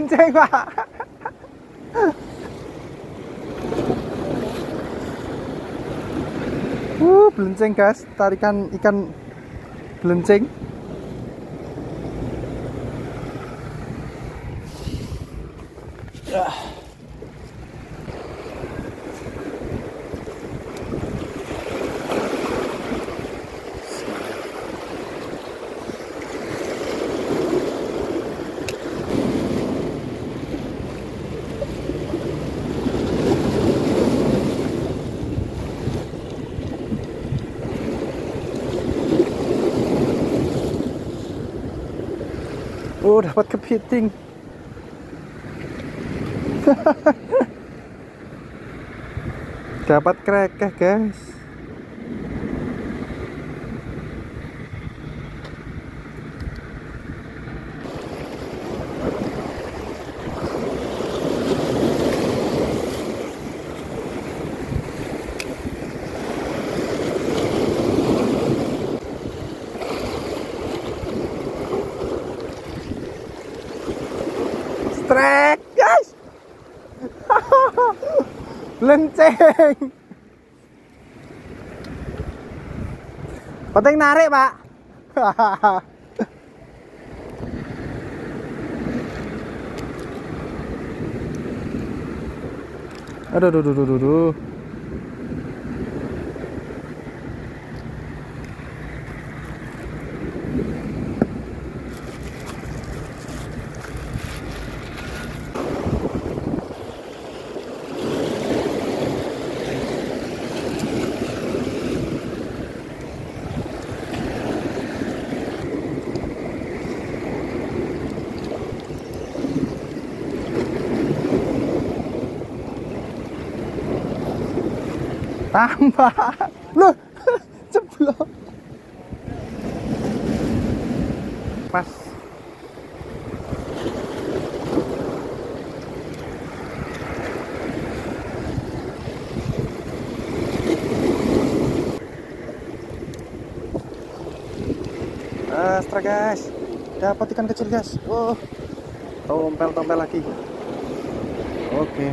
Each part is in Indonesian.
Belenceng, Pak. Belenceng, guys. Tarikan ikan belenceng. Oh, dapat kepiting. Dapat krekeh, guys. Strek, guys. Belenceng. Penting narik, Pak. Aduh, aduh, aduh, aduh, aduh. Tambah. Loh, ceblok. Pas. Astra, guys. Dapat ikan kecil, guys. Oh. Tompel lagi. Oke.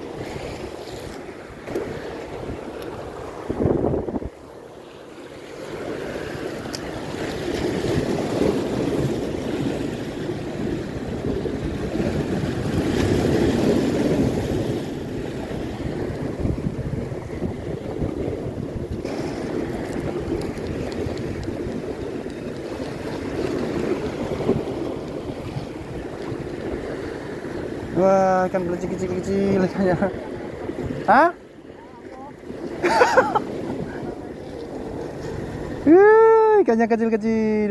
Wah, ikan belenceng kecil-kecil ikannya. Hah? Ikannya kecil-kecil.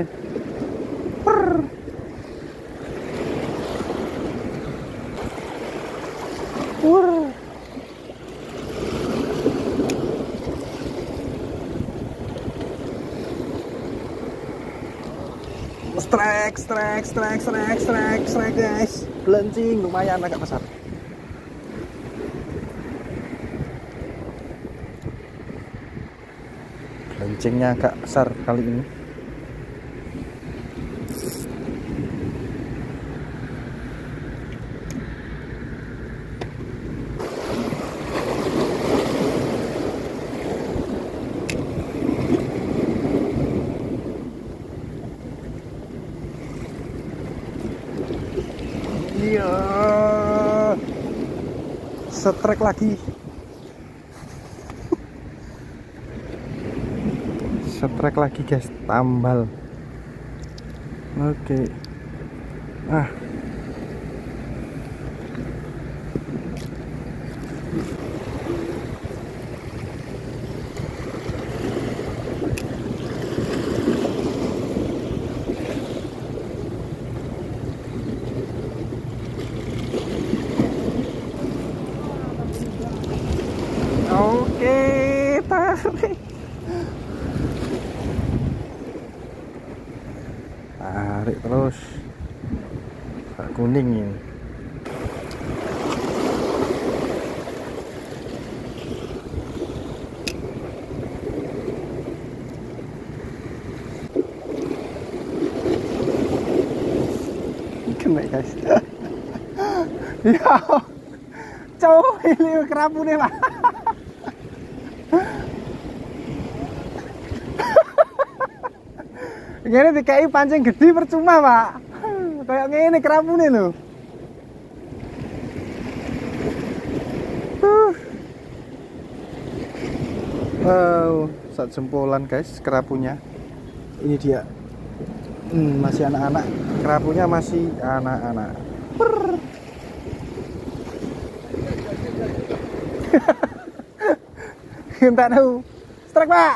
Strek, guys. Belenceng lumayan agak besar. Belencengnya agak besar kali ini. Iya, setrek lagi. Setrek lagi, guys, tambal. Oke. Oke, tarik. Tarik terus. Agak kuning ini. Kena, guys. Ya, cowok ini kerapu nih pak. Ini dikai pancing gede percuma pak. Kayak gini kerapu nih loh. Wow, satu jempolan guys kerapunya. Ini dia. Masih anak-anak. Kerapunya masih anak-anak. Entah tahu. Strike pak.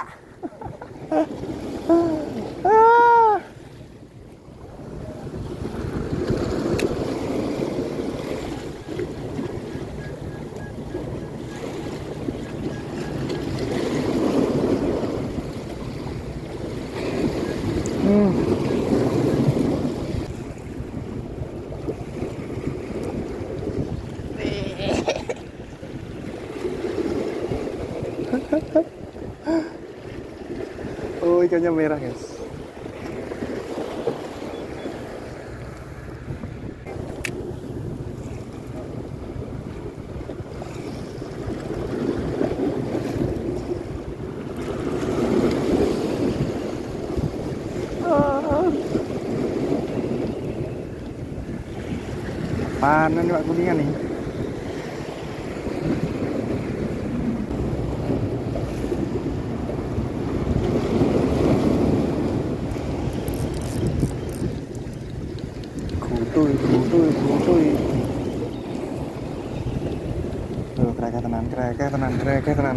Oh, ikannya merah guys. Panen pak kuningan nih. Kutuy. Tuh, kereka tenan.